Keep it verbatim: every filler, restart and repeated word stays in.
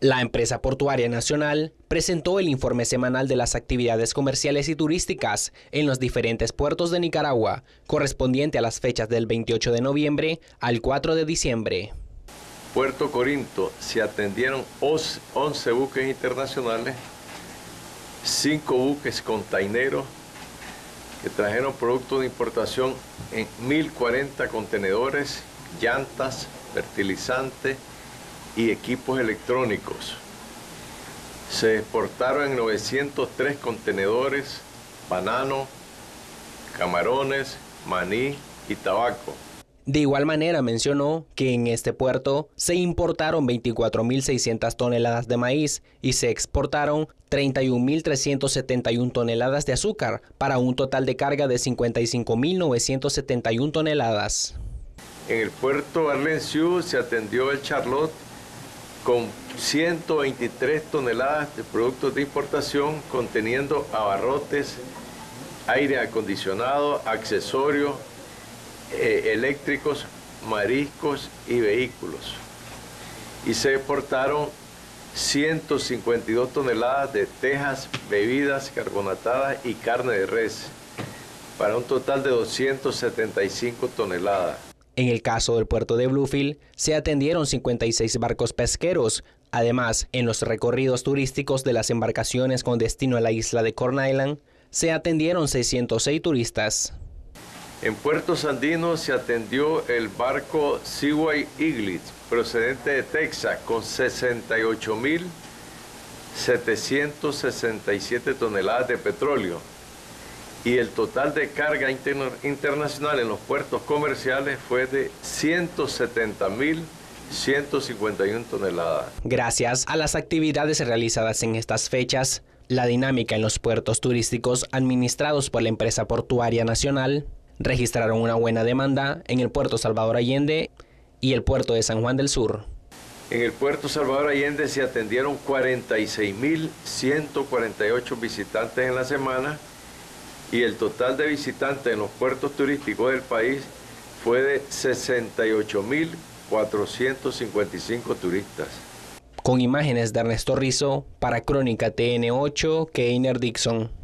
La empresa portuaria nacional presentó el informe semanal de las actividades comerciales y turísticas en los diferentes puertos de Nicaragua, correspondiente a las fechas del veintiocho de noviembre al cuatro de diciembre. Puerto Corinto se atendieron once buques internacionales, cinco buques containeros que trajeron productos de importación en mil cuarenta contenedores, llantas, fertilizantes y equipos electrónicos. Se exportaron en novecientos tres contenedores, banano, camarones, maní y tabaco. De igual manera mencionó que en este puerto se importaron veinticuatro mil seiscientas toneladas de maíz y se exportaron treinta y un mil trescientas setenta y una toneladas de azúcar, para un total de carga de cincuenta y cinco mil novecientas setenta y una toneladas. En el puerto Arlencio se atendió el Charlotte con ciento veintitrés toneladas de productos de importación conteniendo abarrotes, aire acondicionado, accesorios eh, eléctricos, mariscos y vehículos. Y se exportaron ciento cincuenta y dos toneladas de tejas, bebidas carbonatadas y carne de res, para un total de doscientas setenta y cinco toneladas. En el caso del puerto de Bluefield, se atendieron cincuenta y seis barcos pesqueros. Además, en los recorridos turísticos de las embarcaciones con destino a la isla de Corn Island, se atendieron seiscientos seis turistas. En Puerto Sandino se atendió el barco Seaway Eagle, procedente de Texas, con sesenta y ocho mil setecientas sesenta y siete toneladas de petróleo. Y el total de carga interna internacional en los puertos comerciales fue de ciento setenta mil ciento cincuenta y una toneladas. Gracias a las actividades realizadas en estas fechas, la dinámica en los puertos turísticos administrados por la empresa portuaria nacional registraron una buena demanda en el puerto Salvador Allende y el puerto de San Juan del Sur. En el puerto Salvador Allende se atendieron cuarenta y seis mil ciento cuarenta y ocho visitantes en la semana, y el total de visitantes en los puertos turísticos del país fue de sesenta y ocho mil cuatrocientos cincuenta y cinco turistas. Con imágenes de Ernesto Rizzo, para Crónica T N ocho, Keiner Dixon.